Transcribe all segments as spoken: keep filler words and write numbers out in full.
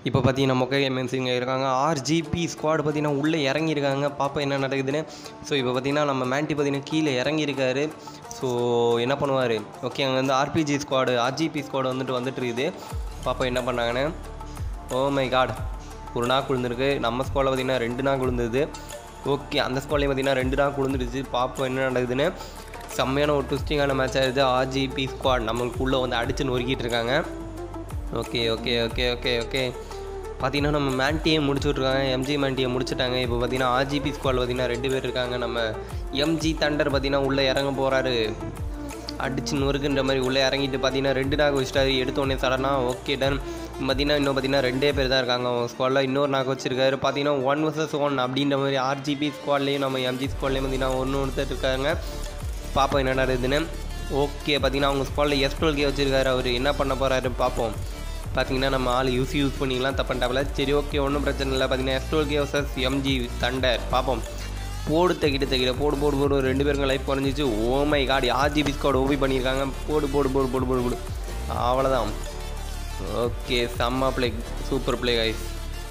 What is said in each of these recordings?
இப்போ பார்த்தீங்கன்னா மொக்கை எம்என்சிங்க இருக்காங்க. ஆர்ஜிபி ஸ்குவாட் பார்த்தீங்கன்னா உள்ளே இறங்கியிருக்காங்க. பாப்பா என்ன நடக்குதுன்னு. ஸோ இப்போ பார்த்தீங்கன்னா நம்ம மேண்டி பார்த்தீங்கன்னா கீழே இறங்கியிருக்காரு. ஸோ என்ன பண்ணுவார்? ஓகே, அங்கே வந்து ஆர்பிஜி ஸ்குவாடு ஆர்ஜிபி ஸ்குவாடு வந்துட்டு வந்துட்டு இருக்குது. பாப்பா என்ன பண்ணாங்கன்னு. ஓ மை காட், ஒரு நாக்கு விழுந்துருக்கு. நம்ம ஸ்குவாடில் பார்த்தீங்கன்னா ரெண்டு நாக்கு விழுந்தது. ஓகே, அந்த ஸ்குவாட்லேயும் பார்த்தீங்கன்னா ரெண்டு நாக்கு விழுந்துருச்சு. பாப்பா என்ன நடக்குதுன்னு. செம்மையான ஒரு ட்விஸ்டிங்கான மேட்ச் ஆகிடுது. ஆர்ஜிபி ஸ்குவாட் நம்மளுக்குள்ளே வந்து அடித்து நொறுக்கிட்டு இருக்காங்க. Okay okay okay okay okay பார்த்தீங்கன்னா நம்ம மேண்டியை முடிச்சுட்ருக்காங்க. எம்ஜி மேண்டியை முடிச்சுட்டாங்க. இப்போ பார்த்தீங்கன்னா ஆர்ஜிபி ஸ்குவாட் பார்த்தீங்கன்னா ரெண்டு பேர் இருக்காங்க. நம்ம எம்ஜி தண்டர் பார்த்தீங்கன்னா உள்ளே இறங்க போகிறாரு. அடிச்சு நொறுக்குன்ற மாதிரி உள்ளே இறங்கிட்டு பார்த்தீங்கன்னா ரெண்டு நாக்கு வச்சுட்டாரு. எடுத்தோடனே சடனாக ஓகே டன். பார்த்தீங்கன்னா இன்னும் பார்த்தீங்கன்னா ரெண்டே பேர் தான் இருக்காங்க அவங்க ஸ்குவாடில். இன்னொரு நாக்கு வச்சுருக்காரு. பார்த்தீங்கன்னா ஒன் வர்சஸ் ஒன் அப்படின்ற மாதிரி ஆர்ஜிபி ஸ்குவாட்லேயும் நம்ம எம்ஜி ஸ்குவாட்லேயும் பார்த்தீங்கன்னா ஒன்று ஒருத்தர் இருக்காங்க. பார்ப்போம் என்ன நடக்குதுன்னு. ஓகே, பார்த்தீங்கன்னா அவங்க ஸ்குவாடில் எஸ் டுவெல் கே வச்சுருக்காரு. அவர் என்ன பண்ண போகிறாரு பார்ப்போம். பார்த்தீங்கன்னா நம்ம ஆள் யூஸ் யூஸ் பண்ணிக்கலாம் தப்புண்டாவில். சரி ஓகே, ஒன்றும் பிரச்சனை இல்லை. பார்த்தீங்கன்னா S twelve K versus MG thunder பார்ப்போம். போடு தகிட்டு தகிட போடு போடு போடு ரெண்டு பேருக்கும் லைஃப் குறைஞ்சிச்சு. Oh my God, RGB squad OP பண்ணியிருக்காங்க. போடு போடு போடு போடு போடு போடு அவ்வளோதான். ஓகே, செம்ம play, super play guys.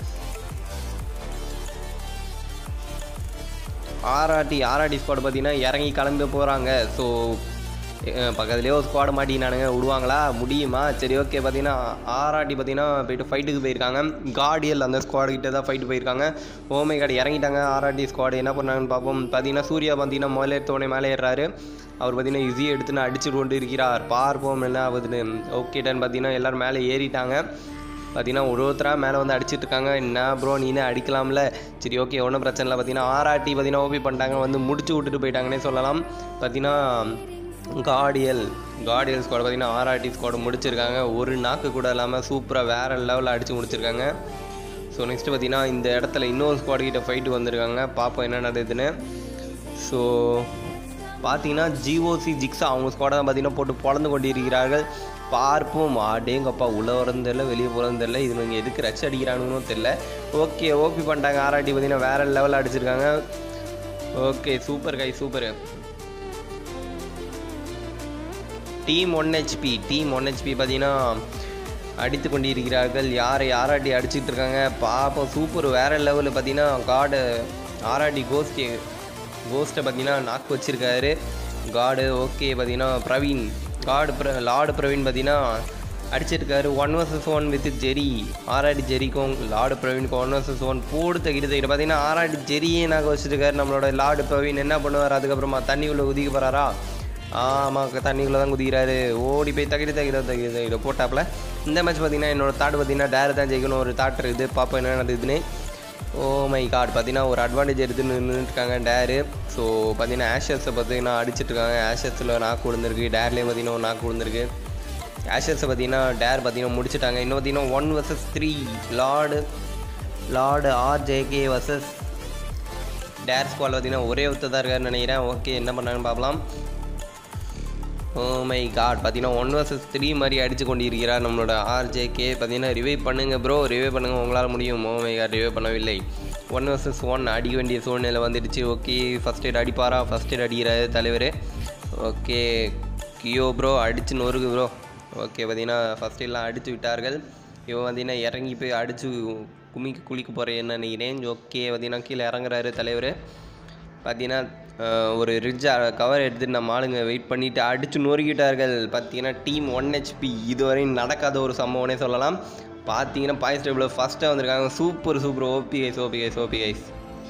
RRT RRT squad பார்த்தீங்கன்னா இறங்கி கிளம்பி போகிறாங்க. ஸோ பக்கத்துலேயே ஒரு ஸ்குவாட் மாட்டினானுங்க, விடுவாங்களா? முடியுமா? சரி ஓகே, பார்த்தீங்கன்னா ஆர்ஆர்டி பார்த்தீங்கன்னா போய்ட்டு ஃபைட்டுக்கு போயிருக்காங்க. கார்டியல் அந்த ஸ்குவாட்கிட்ட தான் ஃபைட்டு போயிருக்காங்க. ஓமை கார்டு இறங்கிட்டாங்க. ஆர்ஆர்டி ஸ்குவாட் என்ன பண்ணாங்கன்னு பார்ப்போம். பார்த்தீங்கன்னா சூர்யா பார்த்தீங்கன்னா முதல்ல எடுத்தோடனே மேலே ஏறாரு. அவர் பார்த்தீங்கன்னா ஈஸியை எடுத்துன்னு அடிச்சுட்டு கொண்டு இருக்கிறார். பார்ப்போம் என்ன ஆகுதுன்னு. Okay done. பார்த்தீங்கன்னா எல்லோரும் மேலே ஏறிட்டாங்க. பார்த்தீங்கன்னா ஒரு ஒருத்தராக மேலே வந்து அடிச்சுட்டு இருக்காங்க. என்ன ப்ரோ நீனே அடிக்கலாம்ல? சரி ஓகே, ஒன்றும் பிரச்சனை இல்லை. பார்த்தீங்கன்னா ஆர்ஆர்டி பார்த்தீங்கன்னா ஓபி பண்ணிட்டாங்க, வந்து முடிச்சு விட்டுட்டு போயிட்டாங்கன்னே சொல்லலாம். பார்த்தீங்கன்னா கார்டியல் கார்டியல் ஸ்குவாட் பார்த்தீங்கன்னா ஆர்ஆர்டி ஸ்குவாட் முடிச்சிருக்காங்க. ஒரு நாக்கு கூட இல்லாமல் சூப்பராக வேறு லெவலில் அடித்து முடிச்சிருக்காங்க. ஸோ நெக்ஸ்ட்டு பார்த்தீங்கன்னா இந்த இடத்துல இன்னொரு ஸ்குவாட் கிட்ட ஃபைட்டு வந்திருக்காங்க. பார்ப்போம் என்ன நடக்குதுன்னு. ஸோ பார்த்தீங்கன்னா ஜிஓசி ஜிக்ஸா அவங்க ஸ்குவாடை தான் பார்த்தீங்கன்னா போட்டு பொழந்து கொண்டு இருக்கிறார்கள். பார்ப்போம். ஆடேங்கப்பா, உள்ளே வரதும் தெரில வெளியே போகிறதும் தெரில. இது நீங்கள் எதுக்கு ரச் அடிக்கிறானுன்னு தெரில. ஓகே, ஓபி பண்ணிட்டாங்க. ஆர்ஆர்டி பார்த்தீங்கன்னா வேறு லெவலில் அடிச்சிருக்காங்க. Okay, super guy super. Team one HP team one HP பார்த்தீங்கன்னா அடித்து கொண்டு இருக்கிறார்கள். யாரை ஆர்ஆர்டி அடிச்சுட்டு இருக்காங்க பார்ப்போம். சூப்பர், வேறு லெவலில் பார்த்தீங்கன்னா காடு ஆர்ஆர்டி கோஸ்ட் கோஸ்ட்டை பார்த்தீங்கன்னா நாக்கு வச்சுருக்காரு காடு. ஓகே, பார்த்தீங்கன்னா பிரவீன் காடு ப்ர லார்டு பிரவீன் பார்த்தீங்கன்னா அடிச்சிருக்காரு. One versus one with Jerry. RRT ஜெரிக்கும் லார்டு பிரவீனுக்கும் ஒன் வர்சஸ் ஒன் போடு தகிட்டு தகிட்டு பார்த்தீங்கன்னா ஆர்ஆர்டி ஜெரியே நாங்கள் வச்சுருக்காரு. நம்மளோட லார்டு பிரவீன் என்ன பண்ணுவார்? அதுக்கப்புறமா தண்ணிக்குள்ளே குதிக்க போகிறாரா? ஆமாம், தண்ணிக்குள்ளே தான் குதிக்கிறாரு. ஓடி போய் தகிட்டு தகிட தகிட தகிட போட்டாப்பில். இந்த மேட்ச் பார்த்தீங்கன்னா என்னோடய தாட் பார்த்தீங்கன்னா டேர் தான் ஜெயிக்கணும் ஒரு தாட் இருக்குது. பார்ப்போம் என்ன நடக்குதுன்னு. ஓ மை காட், பார்த்தீங்கன்னா ஒரு அட்வான்டேஜ் எடுத்து நின்றுட்டுருக்காங்க டேரு. ஸோ பார்த்தீங்கன்னா ஆஷர்ஸை பார்த்தீங்கன்னா அடிச்சிட்ருக்காங்க. ஆஷர்ஸில் நாக்கு விழுந்திருக்கு. டேர்லேயும் பார்த்தீங்கன்னா ஒரு நாக்கு விழுந்திருக்கு. ஆஷர்ஸை பார்த்தீங்கன்னா டேர் பார்த்தீங்கன்னா முடிச்சுட்டாங்க. இன்னும் பார்த்தீங்கன்னா one versus three lord lord RJK versus dare squad பார்த்தீங்கன்னா ஒரே ஒருத்தர் தான் இருக்காருன்னு நினைக்கிறேன். ஓகே, என்ன பண்ணாங்கன்னு பார்க்கலாம். ஓ மை காட், பார்த்தீங்கன்னா ஒன் வர்சஸ் த்ரீ மாதிரி அடித்து கொண்டு இருக்கிறார் நம்மளோட ஆர்ஜேகே. பார்த்தீங்கன்னா ரிவைவ் பண்ணுங்கள் ப்ரோ, ரிவைவ் பண்ணுங்கள், உங்களால் முடியும். ஓ மை காட், ரிவைவ் பண்ணவில்லை. ஒன் வர்சஸ் ஒன் அடிக்க வேண்டிய சூழ்நிலை வந்துடுச்சு. ஓகே, ஃபஸ்ட் எய்ட் அடிப்பாரா? ஃபஸ்ட் எய்ட் அடிக்கிறாரு தலைவர். ஓகே கியோ ப்ரோ அடிச்சு நொறுக்கு ப்ரோ. ஓகே, பார்த்தீங்கன்னா ஃபஸ்ட் எய்ட்லாம் அடித்து விட்டார்கள். இவன் பார்த்தீங்கன்னா இறங்கி போய் அடித்து குமிக்கு குளிக்க போகிறேன் என்ன நினைக்கிறேன். ஓகே, பார்த்தீங்கன்னா கீழே இறங்குறாரு தலைவர். பார்த்தீங்கன்னா ஒரு ரிட்ஜ் கவர் எடுத்துகிட்டு நம்ம ஆளுங்க வெயிட் பண்ணிவிட்டு அடித்து நொறுக்கிட்டார்கள். பார்த்தீங்கன்னா டீம் ஒன் ஹெச்பி இதுவரையும் நடக்காத ஒரு சம்பவம்னே சொல்லலாம். பார்த்தீங்கன்னா பாயிண்ட்ஸ் டேபிளில் ஃபஸ்ட்டாக வந்திருக்காங்க. Super super OP guys OP guys OP guys.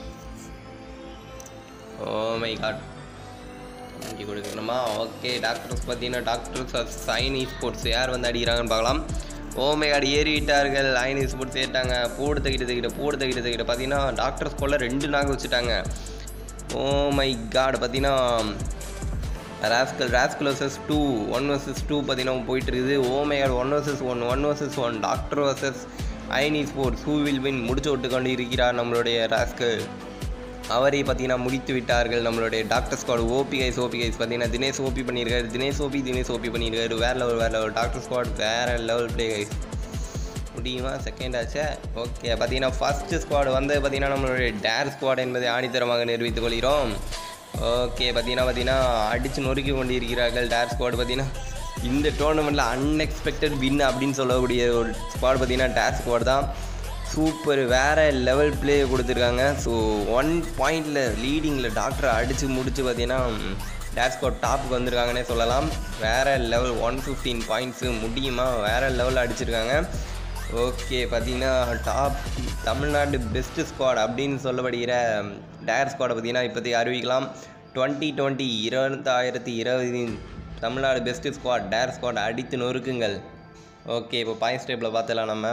Oh my God, இங்கே கொடுக்கணுமா? ஓகே, டாக்டர்ஸ் பார்த்தீங்கன்னா டாக்டர்ஸ் சைனி ஸ்போர்ட்ஸ் யார் வந்து அடிக்கிறாங்கன்னு பார்க்கலாம். ஓ மை காட், ஏறிட்டார்கள். ஐனி ஸ்போர்ட்ஸ் ஏறிட்டாங்க. போடு தகிட்டு தகிட்ட போடு தகிட்டு தகிட்ட பார்த்தீங்கன்னா டாக்டர்ஸ் போல் ரெண்டு நாக்கு வச்சுட்டாங்க. ஓ மை காட், பார்த்தீங்கன்னா rascal rascal versus two one versus two பார்த்தீங்கன்னா போயிட்டு இருக்குது. Oh my God, one versus one one versus one doctor versus ஐனி ஸ்போர்ட்ஸ் ஹூ வில் வின் முடிச்சு விட்டு கொண்டு இருக்கிறார் நம்மளுடைய ராஸ்கல். அவரை பார்த்தீங்கன்னா முடித்து விட்டார்கள் நம்மளுடைய doctor squad. OP guys OP guys பார்த்தீங்கன்னா தினேஷ் ஓபி பண்ணியிருக்காரு. தினேஷ் ஓபி தினேஷ் ஓபி பண்ணியிருக்காரு. வேறு லெவல் வேறு லெவல் டாக்டர் ஸ்குவாட் வேறு லெவல் பிளே கைஸ். முடியுமா? செகண்ட் ஆச்சா? ஓகே, பார்த்தீங்கன்னா ஃபஸ்ட்டு ஸ்குவாட் வந்து பார்த்தீங்கன்னா நம்மளுடைய டேர் ஸ்குவாட் என்பதை ஆணித்தரமாக நிரூபித்துக் கொள்கிறோம். ஓகே, பார்த்தீங்கன்னா பார்த்தீங்கன்னா அடித்து நொறுக்கி கொண்டு இருக்கிறார்கள் டேர் ஸ்குவாட். பார்த்தீங்கன்னா இந்த டோர்னமெண்ட்டில் அன்எக்ஸ்பெக்டட் வின் அப்படின்னு சொல்லக்கூடிய ஒரு ஸ்குவாட் பார்த்தீங்கன்னா டேர் ஸ்குவாட் தான். சூப்பர் வேறு லெவல் பிளே கொடுத்துருக்காங்க. ஸோ ஒன் பாயிண்டில் லீடிங்கில் டாக்டரை அடித்து முடித்து பார்த்தீங்கன்னா டேர் ஸ்குவாட் டாப்புக்கு வந்திருக்காங்கன்னே சொல்லலாம். வேறு லெவல் ஒன் ஃபிஃப்டீன் பாயிண்ட்ஸு முடியுமா வேறு லெவலில் அடிச்சிருக்காங்க. ஓகே பார்த்தீங்கன்னா டாப் தமிழ்நாடு பெஸ்ட்டு ஸ்குவாட் அப்படின்னு சொல்லப்படுகிற டேர் ஸ்குவாடை பார்த்தீங்கன்னா இப்போதைக்கு அறிவிக்கலாம். டுவெண்ட்டி டுவெண்ட்டி இருபத்தாயிரத்தி இருபது Tamil Nadu best squad dare squad அடித்து நொறுக்குங்கள். ஓகே இப்போ பாயிண்ட்ஸ் டேபிளில் பார்த்துலாம் நம்ம.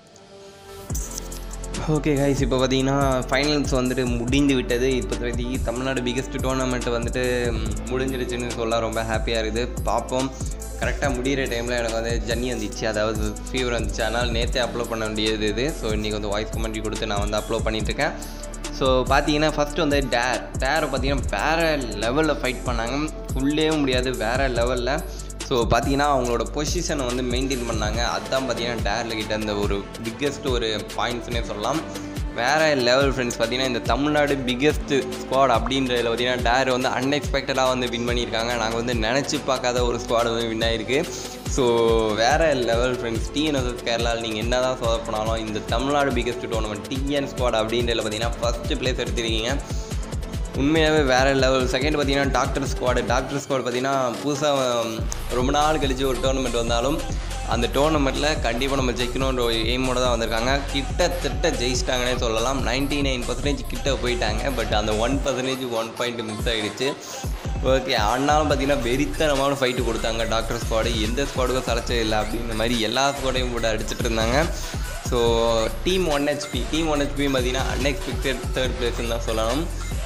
ஓகே கைஸ் இப்போ பார்த்தீங்கன்னா ஃபைனல்ஸ் வந்துட்டு முடிந்து விட்டது. இப்போதைக்கு தமிழ்நாடு பிகெஸ்ட் டோர்னமெண்ட் வந்துட்டு முடிஞ்சிருச்சுன்னு சொல்ல ரொம்ப ஹாப்பியாக இருக்குது. பார்ப்போம். கரெக்டாக முடிகிற டைமில் எனக்கு வந்து ஜன்னி வந்துச்சு, அதாவது ஃபீவர் வந்துச்சு. அதனால் நேற்றே அப்லோட் பண்ண வேண்டியது இது. ஸோ இன்றைக்கி வந்து வாய்ஸ் கமெண்ட்ரி கொடுத்து நான் வந்து அப்லோட் பண்ணிகிட்ருக்கேன். ஸோ பார்த்தீங்கன்னா ஃபஸ்ட்டு வந்து டேர் டேரை பார்த்தீங்கன்னா வேறு லெவலில் ஃபைட் பண்ணாங்க. ஃபுல்லேயே முடியாது வேறு லெவலில். ஸோ பார்த்தீங்கன்னா அவங்களோட பொசிஷனை வந்து மெயின்டைன் பண்ணாங்க. அதுதான் பார்த்தீங்கன்னா டேரில் கிட்ட இந்த ஒரு பிக்கெஸ்ட் ஒரு பாயிண்ட்ஸ்னே சொல்லலாம். வேறு லெவல் ஃப்ரெண்ட்ஸ். பார்த்தீங்கன்னா இந்த தமிழ்நாடு பிக்கெஸ்ட் ஸ்குவாட் அப்படின்றதில் பார்த்தீங்கன்னா டேர் வந்து அன்எக்ஸ்பெக்டடாக வந்து வின் பண்ணியிருக்காங்க. நாங்கள் வந்து நினச்சி பார்க்காத ஒரு ஸ்குவாட் வந்து வின் ஆகிருக்கு. ஸோ வேறு லெவல் ஃப்ரெண்ட்ஸ். டிஎன்எஸ்எஸ் கேரளாவில் நீங்கள் என்ன தான் சொதப்பினாலும் இந்த Tamil Nadu biggest tournament TN squad அப்படின்றதில் பார்த்தீங்கன்னா ஃபஸ்ட்டு ப்ளேஸ் எடுத்துருக்கீங்க. உண்மையாகவே வேறு லெவல். செகண்ட் பார்த்தீங்கன்னா டாக்டர் ஸ்குவாடு டாக்டர் ஸ்குவாட் பார்த்தீங்கன்னா புதுசாக ரொம்ப நாள் கழிச்சு ஒரு டோர்னமெண்ட் வந்தாலும் அந்த டோர்னமெண்ட்டில் கண்டிப்பாக நம்ம ஜெயிக்கணுன்ற ஒரு எய்மோடு தான் வந்திருக்காங்க. கிட்டத்தட்ட ஜெயிச்சிட்டாங்கன்னே சொல்லலாம். நைன்ட்டி நைன் பர்சன்டேஜ் கிட்ட போயிட்டாங்க. பட் அந்த one percentage one point miss ஆகிடுச்சு. ஓகே ஆனாலும் பார்த்தீங்கன்னா வெறித்தனமான ஃபைட்டு கொடுத்தாங்க டாக்டர் ஸ்குவாடு. எந்த ஸ்குவாடுக்கும் சளைச்சே இல்லை அப்படின்ற மாதிரி எல்லா ஸ்குவாடையும் கூட அடிச்சுட்டு இருந்தாங்க. So team one HP team one ஹெச்பியும் பார்த்தீங்கன்னா அன்எக்ஸ்பெக்டட் தேர்ட் பிளேஸ்ன்னு தான் சொல்லணும்.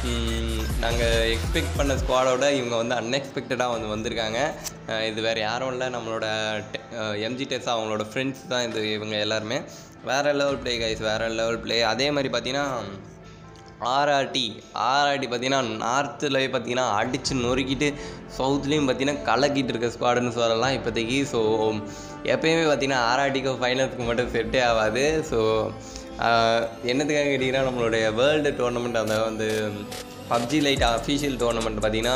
நாங்கள் எக்ஸ்பெக்ட் பண்ண ஸ்குவாடோட இவங்க வந்து அன்எக்ஸ்பெக்டடாக வந்து வந்திருக்காங்க. இது வேறு யாரும் இல்லை, நம்மளோட எம்ஜி டெஸ் அவங்களோட ஃப்ரெண்ட்ஸ் தான் இது. இவங்க எல்லாருமே வேறு லெவல் ப்ளே கைஸ், வேறு லெவல் ப்ளே. அதே மாதிரி பார்த்தீங்கன்னா ஆர்ஆர்டி ஆர்ஆர்டி பார்த்தீங்கன்னா நார்த்துலேயே பார்த்தீங்கன்னா அடித்து நொறுக்கிட்டு சவுத்துலேயும் பார்த்தீங்கன்னா கலக்கிட்டு இருக்க ஸ்குவாடுன்னு சொல்லலாம் இப்போதைக்கு. ஸோ எப்போயுமே பார்த்தீங்கன்னா ஆர்ஆர்டிக்கு ஃபைனல்ஸுக்கு மட்டும் செட்டே ஆகாது. ஸோ என்னத்துக்காக கேட்டிங்கன்னா நம்மளுடைய வேர்ல்டு டோர்னமெண்ட் அந்த வந்து பப்ஜி லைட் அஃபீஷியல் டோர்னமெண்ட் பார்த்திங்கன்னா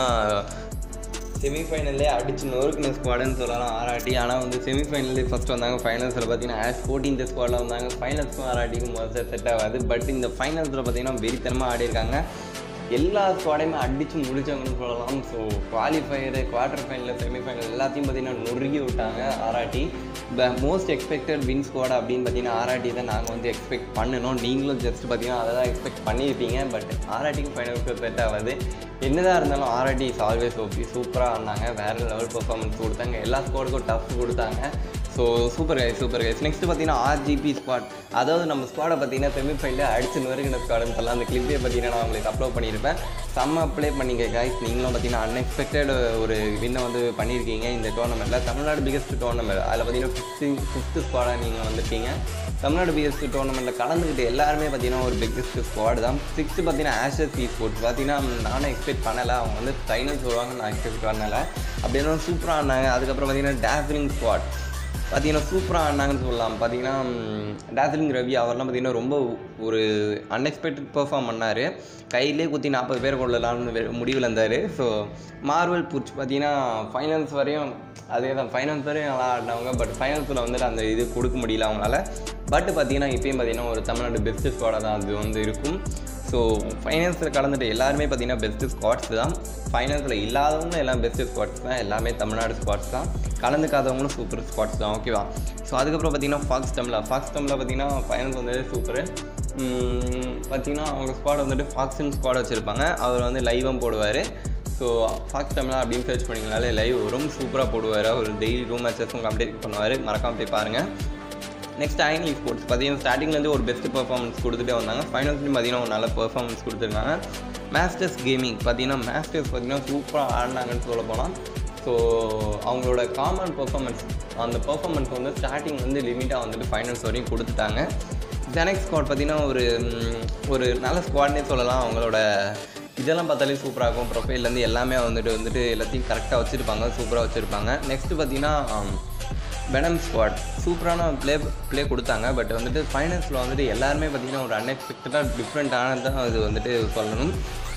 செமிஃபைனல்லே அடிச்சு நொறுக்குன ஸ்குவாடுன்னு சொல்லலாம் ஆர்ஆர்டி. ஆனால் வந்து செமிஃபைனல்லே ஃபஸ்ட் வந்தாங்க. ஃபைனல்ஸில் பார்த்தீங்கன்னா ஆஷ் ஃபோர்டீன்த் ஸ்குவாடில் வந்தாங்க. ஃபைனல்ஸும் ஆர்ஆர்டிக்கும் முதல்ல செட் ஆகாது. பட் இந்த ஃபைனல்ஸில் பார்த்தீங்கன்னா வெறித்தனமாக ஆடிருக்காங்க. எல்லா ஸ்குவாடையுமே அடித்து முடித்தவங்கன்னு சொல்லலாம். So qualifier quarter final semifinal எல்லாத்தையும் பார்த்தீங்கன்னா நொறுக்கி விட்டாங்க RRT. The most expected win squad அப்படின்னு பார்த்தீங்கன்னா ஆர்ஆர்டி தான் நாங்கள் வந்து எக்ஸ்பெக்ட் பண்ணணும். நீங்களும் ஜஸ்ட் பார்த்தீங்கன்னா அதை தான் எக்ஸ்பெக்ட் பண்ணியிருப்பீங்க. பட் ஆர்ஆர்டிக்கு ஃபைனலுக்கு செட் ஆகாது. என்னதான் இருந்தாலும் ஆர்ஆர்டி இஸ் ஆல்வேஸ் ஓபி. சூப்பராக ஆடினாங்க. வேறு லெவல் பர்ஃபார்மன்ஸ் கொடுத்தாங்க. எல்லா ஸ்குவாடுக்கும் டஃப் கொடுத்தாங்க. So super guys super guys. Next பார்த்தீங்கன்னா ஆர்ஜிபி ஸ்குவாட், அதாவது நம்ம ஸ்குவாடை பார்த்தீங்கன்னா செமிஃபைனலில் அடிச்சு நொறுக்கின ஸ்குவாடுன்னு சொல்லலாம். அந்த கிளிப்பே பார்த்தீங்கன்னா நான் உங்களுக்கு அப்லோட் பண்ணியிருப்பேன். செம்ம ப்ளே பண்ணிங்க கைஸ். நீங்களும் பார்த்தீங்கன்னா அன்எக்ஸ்பெக்டட் ஒரு வின்னை வந்து பண்ணியிருக்கீங்க இந்த டோர்னமெண்ட்டில். தமிழ்நாடு பிகெஸ்ட் டோர்னமெண்ட் அதில் பார்த்தீங்கன்னா ஃபிஃப்த்து ஃபிஃப்த்து ஸ்குவாடாக நீங்கள் வந்திருக்கீங்க. தமிழ்நாடு பிகெஸ்ட் டோர்னமெண்ட்டில் கலந்துக்கிட்டு எல்லாருமே பார்த்தீங்கன்னா ஒரு பிக்கெஸ்ட் ஸ்குவாடு தான். சிக்ஸ்த்து பார்த்தீங்கன்னா ஆஷஸ் இ ஸ்போர்ட்ஸ் பார்த்தீங்கன்னா நானும் எக்ஸ்பெக்ட் பண்ணலை. அவங்க வந்து ஃபைனல்ஸ் வருவாங்க நான் எக்ஸ்பெக்ட் பண்ணலை. அப்படின்னா சூப்பராக ஆனாங்க. அதுக்கப்புறம் பார்த்தீங்கன்னா டேஃபிலிங் ஸ்குவாட் பார்த்தீங்கன்னா சூப்பராக ஆனாங்கன்னு சொல்லலாம். பார்த்தீங்கன்னா டேசிலிங் ரவி அவர்லாம் பார்த்தீங்கன்னா ரொம்ப ஒரு அன்எக்ஸ்பெக்டட் பெர்ஃபார்ம் பண்ணார். கையிலே குத்தி நாற்பது பேர் கொள்ளலாம்னு முடிவில் இருந்தார். ஸோ மார்வல் புட்ச் பார்த்தீங்கன்னா ஃபைனல்ஸ் வரையும் அதே தான் ஃபைனல்ஸ் வரையும் நல்லா ஆடினவங்க. பட் ஃபைனல்ஸில் வந்துட்டு அந்த இது கொடுக்க முடியல அவங்களால. பட் பார்த்தீங்கன்னா இப்போயும் பார்த்தீங்கன்னா ஒரு தமிழ்நாடு பெஸ்ட்டு ஸ்குவாடாக தான் அது வந்து இருக்கும். ஸோ ஃபைனல்ஸில் கலந்துட்டு எல்லாருமே பார்த்தீங்கன்னா பெஸ்ட்டு ஸ்குவாட்ஸ் தான். ஃபைனல்ஸில் இல்லாதவங்களும் எல்லாம் பெஸ்ட்டு ஸ்குவாட்ஸ் தான். எல்லாமே தமிழ்நாடு ஸ்குவாட்ஸ் தான். கலந்துக்காதவங்களும் சூப்பர் ஸ்குவாட்ஸ் தான். ஓகேவா. ஸோ அதுக்கப்புறம் பார்த்தீங்கன்னா ஃபாக்ஸ் டம்லா ஃபாக்ஸ் டம்லா பார்த்தீங்கன்னா ஃபைனல்ஸ் வந்து சூப்பரு. பார்த்தீங்கன்னா அவங்க ஸ்குவாட் வந்துட்டு ஃபாக்ஸின் ஸ்குவாட் வச்சுருப்பாங்க. அவர் வந்து லைவும் போடுவார். ஸோ ஃபாக்ஸ் டம்லா அப்படின்னு சர்ச் பண்ணிங்கனாலே லைவ் ரொம்ப சூப்பராக போடுவார். அவர் டெய்லி ரூம் மேட்சஸும் கம்ப்ளீட் பண்ணுவார். மறக்காமல் போய் பாருங்கள். நெக்ஸ்ட் ஐனி ஸ்போர்ட்ஸ் பார்த்தீங்கன்னா ஸ்டார்டிங்லேருந்து ஒரு பெஸ்ட் பர்ஃபார்மன்ஸ் கொடுத்துட்டே வந்தாங்க. ஃபைனல்ஸ்லையும் பார்த்தீங்கன்னா ஒரு நல்ல பர்ஃபார்மன்ஸ் கொடுத்துருக்காங்க. மாஸ்டர்ஸ் கேமிங் பார்த்தீங்கன்னா மாஸ்டர்ஸ் பார்த்தீங்கன்னா சூப்பராக ஆடினாங்கன்னு சொல்ல போனால். ஸோ அவங்களோட காமன் பர்ஃபார்மன்ஸ் அந்த பர்ஃபார்மன்ஸ் வந்து ஸ்டார்டிங் வந்து லிமிட்டாக வந்துட்டு ஃபைனல்ஸ் வரையும் கொடுத்துட்டாங்க. ஜெனக்ஸ் ஸ்குவாட் பார்த்தீங்கன்னா ஒரு ஒரு நல்ல ஸ்குவாட்னே சொல்லலாம். அவங்களோட இதெல்லாம் பார்த்தாலே சூப்பராக இருக்கும். ப்ரொஃபைல்லேருந்து எல்லாமே வந்துட்டு வந்துட்டு எல்லாத்தையும் கரெக்டாக வச்சுருப்பாங்க. சூப்பராக வச்சுருப்பாங்க. நெக்ஸ்ட்டு பார்த்தீங்கன்னா வெனம் ஸ்குவாட் சூப்பரான ப்ளே ப்ளே கொடுத்தாங்க. பட் வந்துட்டு ஃபைனல்ஸில் வந்துட்டு எல்லாருமே பார்த்திங்கன்னா ஒரு அன்எக்ஸ்பெக்டடாக டிஃப்ரெண்ட்டானது தான் அது வந்துட்டு சொல்லணும்.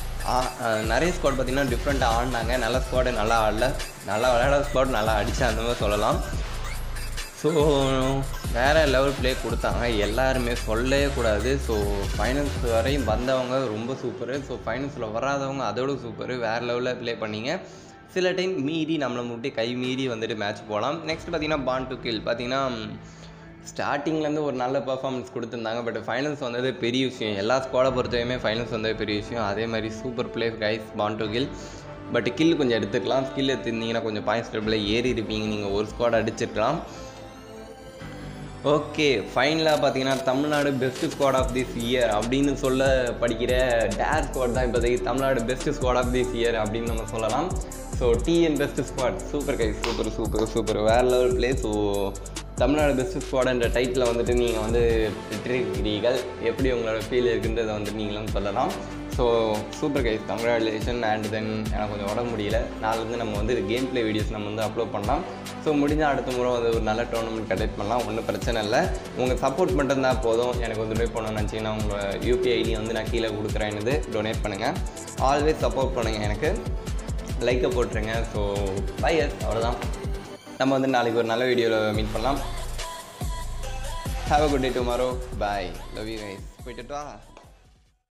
நிறைய ஸ்குவாட் பார்த்திங்கன்னா டிஃப்ரெண்ட்டாக ஆடினாங்க. நல்ல ஸ்குவாடு நல்லா ஆடல, நல்லா விளையாட ஸ்குவாட் நல்லா அடித்தா அந்த மாதிரி சொல்லலாம். ஸோ வேறு லெவல் ப்ளே கொடுத்தாங்க, எல்லாருமே சொல்லவே கூடாது. ஸோ ஃபைனல்ஸ் வரையும் வந்தவங்க ரொம்ப சூப்பரு, ஸோ ஃபைனல்ஸில் வராதவங்க அதோட சூப்பரு, வேறு லெவலில் ப்ளே பண்ணிங்க. சில டைம் மீறி நம்மளை முட்டி கை மீறி வந்துட்டு மேட்ச் போகலாம். நெக்ஸ்ட் பார்த்திங்கன்னா பாண்ட் டு கில் பார்த்திங்கன்னா ஸ்டார்டிங்லேருந்து ஒரு நல்ல பர்ஃபார்மன்ஸ் கொடுத்துருந்தாங்க. பட் ஃபைனல்ஸ் வந்தது பெரிய விஷயம், எல்லா ஸ்குவாடை பொறுத்தவரையுமே ஃபைனல்ஸ் வந்தது பெரிய விஷயம். அதே மாதிரி சூப்பர் ப்ளே கைஸ் பாண்ட் டு கில். பட் கில் கொஞ்சம் எடுத்துக்கலாம், ஸ்கில் எடுத்துருந்தீங்கன்னா கொஞ்சம் பாயிண்ட்ஸ் டேபிளில் ஏறி இருப்பீங்க, நீங்கள் ஒரு ஸ்குவாட் அடிச்சிருக்கலாம். ஓகே, ஃபைனலாக பார்த்தீங்கன்னா Tamil Nadu best squad of this year அப்படின்னு சொல்ல படிக்கிற டேர் ஸ்குவாட் தான் இப்போதைக்கு Tamil Nadu best squad of this year அப்படின்னு நம்ம சொல்லலாம். So TN best squad super guy, super super super வேறு level play. So Tamil Nadu best ஸ்குவாட்ன்ற டைட்டில் வந்துட்டு நீங்கள் வந்து பெற்றிருக்கிறீர்கள், எப்படி உங்களோட ஃபீல் இருக்குன்றதை வந்துட்டு நீங்களும் சொல்லலாம். So super guys, congratulation. And then எனக்கு கொஞ்சம் உடம்பு முடியல, நாளிலேருந்து நம்ம வந்து கேம் ப்ளே வீடியோஸ் நம்ம வந்து அப்லோட் பண்ணலாம். ஸோ முடிஞ்சால் அடுத்த முறை வந்து ஒரு நல்ல டோர்னமெண்ட் கண்டக்ட் பண்ணலாம், ஒன்றும் பிரச்சனை இல்லை. உங்கள் சப்போர்ட் மட்டும் தான் போதும். எனக்கு வந்து டொனேட் பண்ணணும்னு நினச்சிங்கன்னா உங்களோட யூபிஐ ஐடி வந்து நான் கீழே கொடுக்குறேன்னு டொனேட் பண்ணுங்கள். ஆல்வேஸ் சப்போர்ட் பண்ணுங்கள், எனக்கு லைக்கை போட்டுருங்க. ஸோ பை எஸ், அவ்வளோதான். நம்ம வந்து நாளைக்கு ஒரு நல்ல வீடியோவில் மீட் பண்ணலாம். Have a good day tomorrow. Bye, love you guys. போய்ட்டு வா.